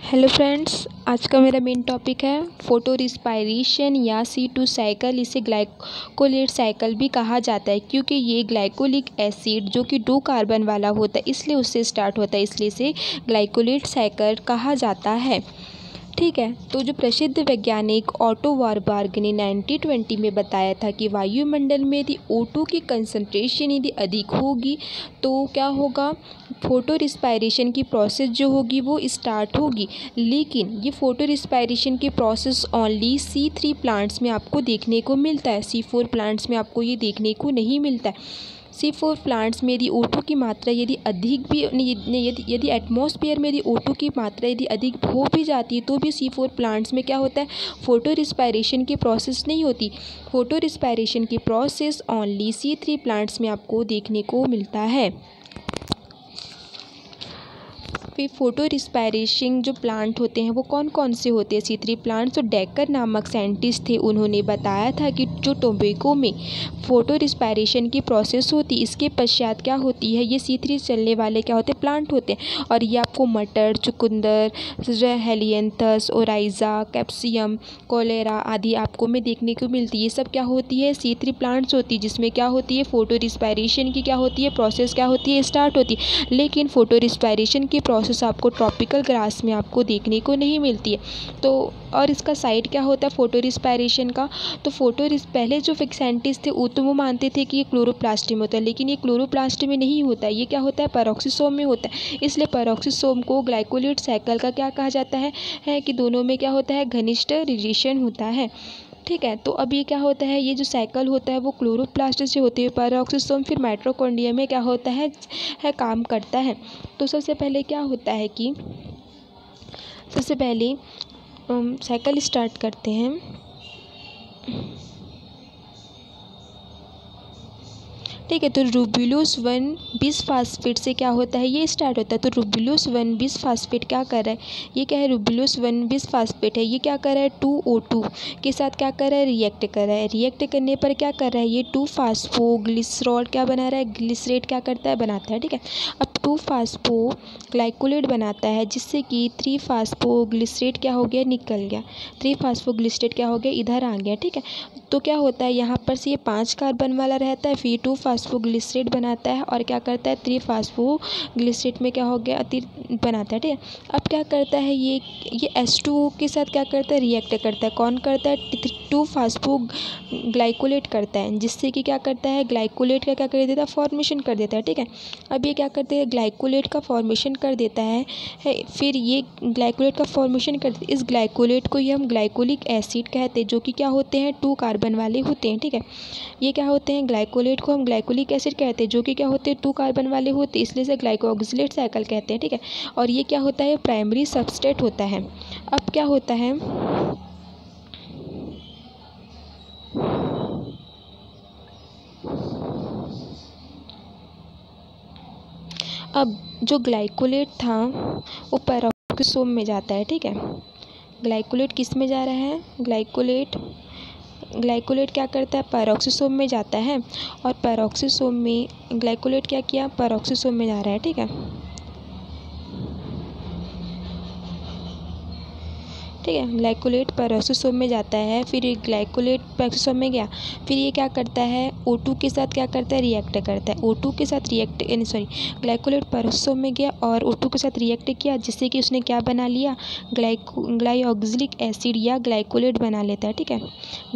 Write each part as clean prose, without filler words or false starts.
Hello friends, आज का मेरा मेन टॉपिक है फोटो रिस्पायरेशन या C2 साइकिल। इसे ग्लाइकोलेट साइकिल भी कहा जाता है क्योंकि ये ग्लाइकोलिक एसिड जो कि 2 कार्बन वाला होता है इसलिए उससे स्टार्ट होता है, इसलिए इसे ग्लाइकोलेट साइकिल कहा जाता है। ठीक है, तो जो प्रसिद्ध वैज्ञानिक ऑटो वारबर्ग ने 1920 में बताया था कि वायुमंडल में यदि O2 की कंसंट्रेशन यदि अधिक होगी तो क्या होगा, फोटो रिस्पायरेशन की प्रोसेस जो होगी वो स्टार्ट होगी। लेकिन ये फोटो रिस्पायरेशन की प्रोसेस ओनली C3 प्लांट्स में आपको देखने को मिलता है, C4 प्लांट्स में आपको ये देखने को नहीं मिलता है। C4 प्लांट्स में यदि O2 की मात्रा यदि अधिक भी यदि एटमॉस्फेयर में यदि O2 की मात्रा यदि अधिक हो भी जाती है तो भी C4 प्लांट्स में क्या होता है, फोटो रिस्पायरेशन की प्रोसेस नहीं होती। फोटो रिस्पायरेशन की प्रोसेस ओनली C3 प्लांट्स में आपको देखने को मिलता है। फिर फोटो रिस्पायरेशन जो प्लांट होते हैं वो कौन कौन से होते हैं C3 प्लांट। तो डेकर नामक साइंटिस्ट थे, उन्होंने बताया था कि जो टोबैको में फोटो रिस्पायरेशन की प्रोसेस होती है इसके पश्चात क्या होती है, ये C3 चलने वाले क्या होते हैं, प्लांट होते हैं। और ये आपको मटर, चुकंदर, हेलियंथस, ओराइजा, कैप्सियम, कोलेरा आदि आपको में देखने को मिलती है। ये सब क्या होती है, C3 प्लांट्स होती है, जिसमें क्या होती है, फोटो रिस्पायरेशन की क्या होती है, प्रोसेस क्या होती है, स्टार्ट होती है। लेकिन फोटो रिस्पायरेशन की प्रोसेस आपको ट्रॉपिकल ग्रास में आपको देखने को नहीं मिलती है। तो और इसका साइड क्या होता है फोटो रिस्पायरेशन का, तो पहले जो साइंटिस्ट थे वो मानते थे कि ये क्लोरोप्लास्ट में होता है, लेकिन ये क्लोरोप्लास्ट में नहीं होता है, ये क्या होता है, पेरोक्सिसोम में होता है। इसलिए पेरोक्सिसोम को ग्लाइकोलेट साइकिल का क्या कहा जाता है कि दोनों में क्या होता है, घनिष्ठ रिलेशन होता है। ठीक है, तो अब ये क्या होता है, ये जो साइकिल होता है वो क्लोरोप्लास्ट से होते हुए पेरोक्सिसोम फिर माइटोकॉन्ड्रिया में क्या होता है काम करता है। तो सबसे पहले क्या होता है कि सबसे पहले साइकिल स्टार्ट करते हैं। ठीक है, तो रूबिलोस 1 बिसफास्फेट से क्या होता है, ये स्टार्ट होता है। तो रूबिलोस 1 बिसफास्फेट क्या कर रहा है, ये क्या है, रूबिलोस 1 बिसफास्फेट है, ये क्या कर रहा है, 2O2 के साथ क्या कर रहा है, रिएक्ट कर रहा है। रिएक्ट करने पर क्या कर रहा है, ये 2-फास्फोग्लिसरॉल क्या बना रहा है, ग्लिसरेट क्या करता है, बनाता है। ठीक है, अब 2-फास्फोग्लाइकोलेट बनाता है जिससे कि 3-फास्फोग्लिसरेट क्या हो गया, निकल गया। 3-फास्फोग्लिसरेट क्या हो गया, इधर आ गया। ठीक है, तो क्या होता है, यहाँ पर से ये 5 कार्बन वाला रहता है, फिर 2-फास्फोग्लिसरेट बनाता है और क्या करता है, 3-फास्फोग्लिसरेट में क्या हो गया, बनाता है। ठीक है, अब क्या करता है, ये H2O के साथ क्या करता है, रिएक्ट करता है। कौन करता है, 2-फास्फोग्लाइकोलेट करता है, जिससे कि क्या करता है, ग्लाइकोलेट का क्या कर देता है, फॉर्मेशन कर देता है। ठीक है, अब ये क्या करते हैं, ग्लाइकोलेट का फॉर्मेशन कर देता है। फिर ये ग्लाइकोलेट का फॉर्मेशन करते, इस ग्लाइकोलेट को ये हम ग्लाइकोलिक एसिड कहते हैं, जो कि क्या होते हैं, 2 कार्बन वाले होते हैं। ठीक है, ये क्या होते हैं, ग्लाइकोलेट को हम ग्लाइकोलिक एसिड कहते हैं, जो कि क्या होते हैं, 2 कार्बन वाले होते हैं, इसलिए इसे ग्लाइकोक्सिलेट साइकिल कहते हैं। ठीक है, और ये क्या होता है, प्राइमरी सबस्ट्रेट होता है। अब क्या होता है, अब जो ग्लाइकोलेट था वो पेरोक्सिसोम में जाता है। ठीक है, ग्लाइकोलेट किस में जा रहा है, ग्लाइकोलेट क्या करता है, पेरोक्सिसोम में जाता है। और पेरोक्सिसोम में ग्लाइकोलेट क्या किया, पेरोक्सिसोम में जा रहा है। ठीक है, ठीक है, ग्लाइकोलेट पेरोक्सिसोम में जाता है, फिर ग्लाइकोलेट पेरोक्सिसोम में गया, फिर ये क्या करता है, O2 के साथ क्या करता है, रिएक्ट करता है। O2 के साथ ग्लाइकोलेट पेरोक्सिसोम में गया और O2 के साथ रिएक्ट किया, जिससे कि उसने क्या बना लिया, ग्लाइकोक्सिलिक एसिड या ग्लाइकोलेट बना लेता है। ठीक है,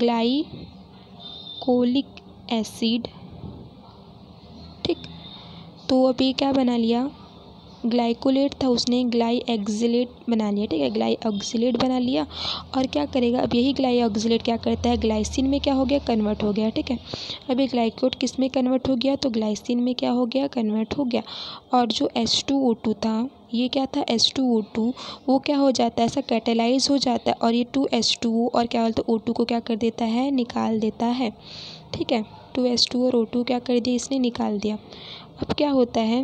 ग्लाइकोलिक एसिड। ठीक, तो अब ये क्या बना लिया, ग्लाइकोलेट था उसने ग्लाइऑक्सिलेट बना लिया। ठीक है, ग्लाइऑक्सिलेट बना लिया और क्या करेगा, अब यही ग्लाइऑक्सिलेट क्या करता है, ग्लाइसिन में क्या हो गया, कन्वर्ट हो गया। ठीक है, अब ये ग्लाइकोट किस में कन्वर्ट हो गया, तो ग्लाइसिन में क्या हो गया, कन्वर्ट हो गया। और जो H2O2 था, ये क्या था, H2O2 वो क्या हो जाता है, ऐसा कैटेलाइज हो जाता है और ये 2H2O और क्या बोलते हैं, O2 को क्या कर देता है, निकाल देता है। ठीक है, 2H2 और O2 क्या कर दिया, इसने निकाल दिया। अब क्या होता है,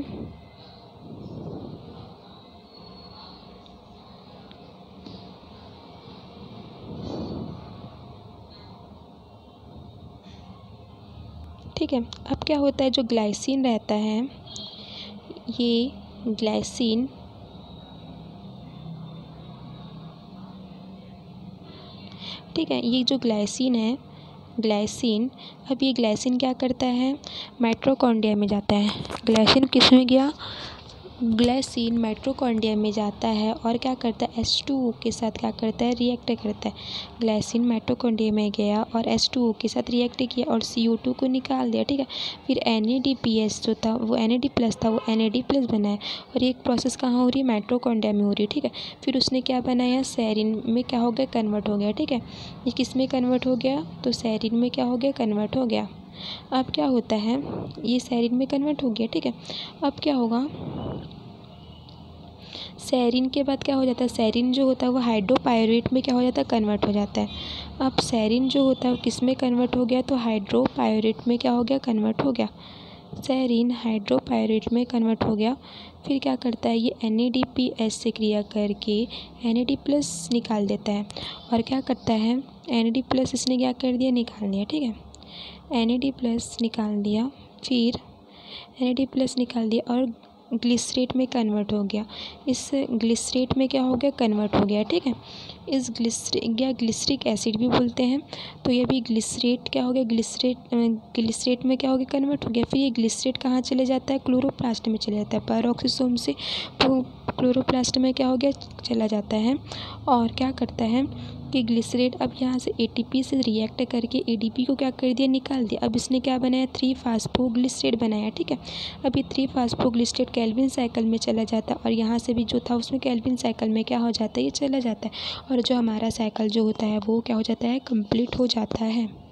ठीक है, अब क्या होता है, जो ग्लाइसिन रहता है, ये ग्लाइसिन ठीक है। ये जो ग्लाइसिन है, ग्लाइसिन, अब ये ग्लाइसिन क्या करता है, माइटोकॉन्ड्रिया में जाता है। ग्लाइसिन किस में गया, ग्लाइसिन माइटोकॉन्ड्रिया में जाता है और क्या करता है, H2O के साथ क्या करता है, रिएक्ट करता है। ग्लाइसिन माइटोकॉन्ड्रिया में गया और H2O के साथ रिएक्ट किया और CO2 को निकाल दिया, ठीक है। फिर NADPH जो था वो NAD+ था, वो NAD+ बनाया और ये एक प्रोसेस कहाँ हो रही है, माइटोकॉन्ड्रिया में हो रही है, ठीक है। फिर उसने क्या बनाया, सेरिन में क्या हो गया, कन्वर्ट हो गया, ठीक है। ये किस में कन्वर्ट हो गया, तो सेरिन में क्या हो गया, कन्वर्ट हो गया। अब क्या होता है, ये सेरिन में कन्वर्ट हो गया, ठीक है। अब क्या होगा, सेरिन के बाद क्या हो जाता है, सेरिन जो होता है वो हाइड्रोपायरेट में क्या हो जाता है, कन्वर्ट हो जाता है। अब सेरिन जो होता है किस में कन्वर्ट हो गया, तो हाइड्रोपायरेट में क्या हो गया, कन्वर्ट हो गया। सेरिन हाइड्रोपायरेट में कन्वर्ट हो गया। फिर क्या करता है, ये NADPH से क्रिया करके NAD+ निकाल देता है और क्या करता है, NAD+ इसने क्या कर दिया, निकाल दिया, ठीक है। NAD+ निकाल दिया, फिर NAD+ निकाल दिया और ग्लिसरेट में कन्वर्ट हो गया। इस ग्लिसरेट में क्या हो गया, कन्वर्ट हो गया, ठीक है। इस ग्लिसरिक एसिड भी बोलते हैं। तो ये भी ग्लिसरेट क्या हो गया, ग्लिसरेट में क्या हो गया, कन्वर्ट हो गया। फिर ये ग्लिसरेट कहाँ चले जाता है, क्लोरोप्लास्ट में चले जाता है। पेरोक्सोसोम से क्लोरोप्लास्ट में क्या हो गया, चला जाता है और क्या करता है कि ग्लिसरेट अब यहाँ से ATP से रिएक्ट करके ADP को क्या कर दिया, निकाल दिया। अब इसने क्या बनाया, 3-फास्फोग्लिसरेट बनाया, ठीक है। अब ये 3-फास्फोग्लिसरेट केल्विन साइकिल में चला जाता है और यहाँ से भी जो था उसमें केल्विन साइकिल में क्या हो जाता है, ये चला जाता है और जो हमारा साइकिल जो होता है वो क्या हो जाता है, कंप्लीट हो जाता है।